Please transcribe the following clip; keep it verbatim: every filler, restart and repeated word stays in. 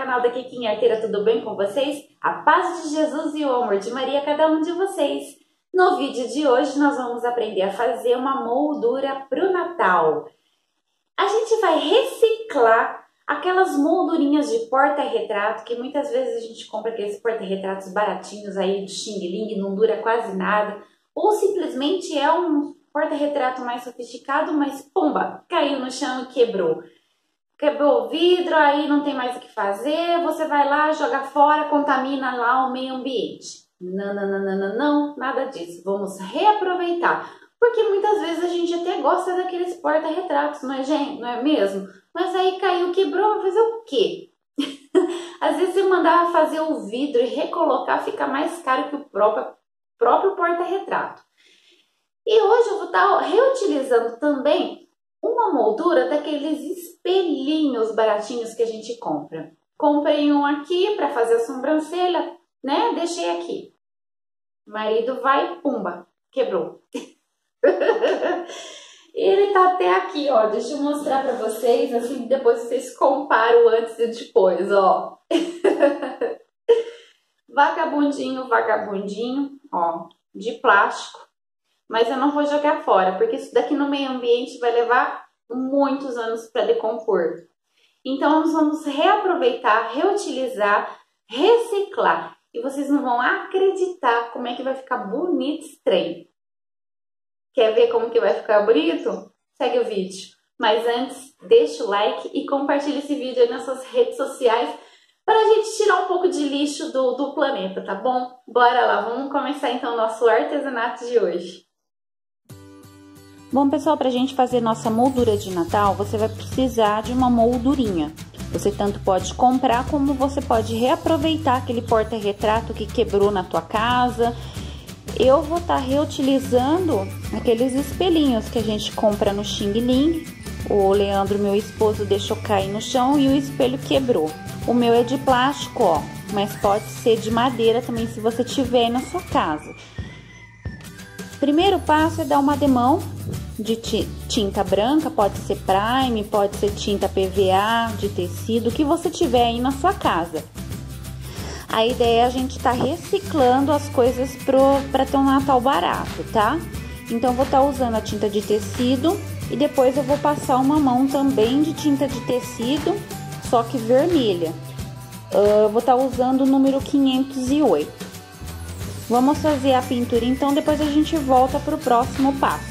canal da Kequinha Arteira, tudo bem com vocês? A paz de Jesus e o amor de Maria a cada um de vocês. No vídeo de hoje nós vamos aprender a fazer uma moldura para o Natal. A gente vai reciclar aquelas moldurinhas de porta-retrato, que muitas vezes a gente compra aqueles porta-retratos baratinhos aí do Xing Ling, não dura quase nada, ou simplesmente é um porta-retrato mais sofisticado, mas pumba, caiu no chão e quebrou. Quebrou o vidro, aí não tem mais o que fazer, você vai lá, joga fora, contamina lá o meio ambiente. Não, não, não, não, não, não, nada disso. Vamos reaproveitar. Porque muitas vezes a gente até gosta daqueles porta-retratos, não é, gente? Não é mesmo? Mas aí caiu, quebrou, vai fazer o quê? Às vezes eu mandava fazer o vidro e recolocar, fica mais caro que o próprio, próprio porta-retrato. E hoje eu vou estar reutilizando também uma moldura daqueles espelhinhos baratinhos que a gente compra. Comprei um aqui para fazer a sobrancelha, né? Deixei aqui. O marido vai, pumba, quebrou. Ele tá até aqui, ó. Deixa eu mostrar para vocês, assim depois vocês comparam o antes e depois, ó. Vagabundinho, vagabundinho, ó, de plástico. Mas eu não vou jogar fora, porque isso daqui no meio ambiente vai levar muitos anos para decompor. Então, nós vamos reaproveitar, reutilizar, reciclar. E vocês não vão acreditar como é que vai ficar bonito esse trem. Quer ver como que vai ficar bonito? Segue o vídeo. Mas antes, deixa o like e compartilha esse vídeo aí nas suas redes sociais para a gente tirar um pouco de lixo do, do planeta, tá bom? Bora lá, vamos começar então o nosso artesanato de hoje. Bom, pessoal, para a gente fazer nossa moldura de Natal, você vai precisar de uma moldurinha. Você tanto pode comprar, como você pode reaproveitar aquele porta-retrato que quebrou na tua casa. Eu vou estar tá reutilizando aqueles espelhinhos que a gente compra no Xing Ling. O Leandro, meu esposo, deixou cair no chão e o espelho quebrou. O meu é de plástico, ó, mas pode ser de madeira também se você tiver aí na sua casa. Primeiro passo é dar uma demão de tinta branca, pode ser prime, pode ser tinta P V A, de tecido, o que você tiver aí na sua casa. A ideia é a gente estar tá reciclando as coisas para ter um Natal barato, tá? Então, vou estar tá usando a tinta de tecido e depois eu vou passar uma mão também de tinta de tecido, só que vermelha. Uh, vou estar tá usando o número quinhentos e oito. Vamos fazer a pintura, então depois a gente volta para o próximo passo.